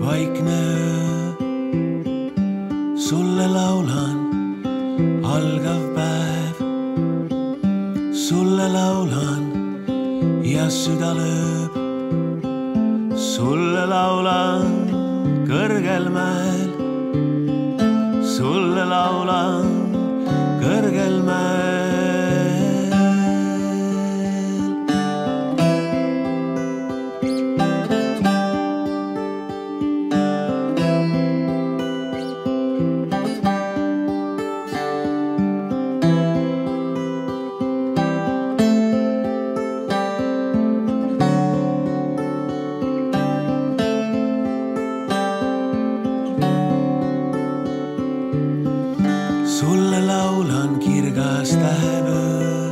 vaikne öö, sulle laulan, algav päev, sulle laulan ja süda lööb, sulle laulan kõrgel mäel, sulle laulan kõrgel mäel. Sulle laulan kirgas tähevöö,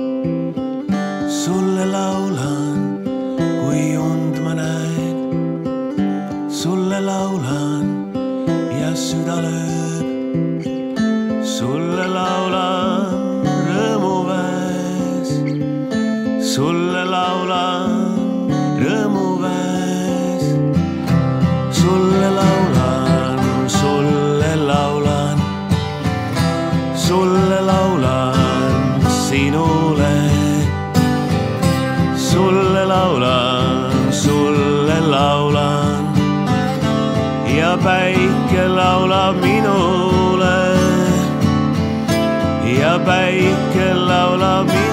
sulle laulan, kui und ma näen, sulle laulan ja süda lööb, sulle laulan rõõmuväes, sulle laulan rõõmuväes, sulle laulan, sulle laulan. Sulle laulan sinule, sulle laulan ja päike laulab minule ja päike laulab minule.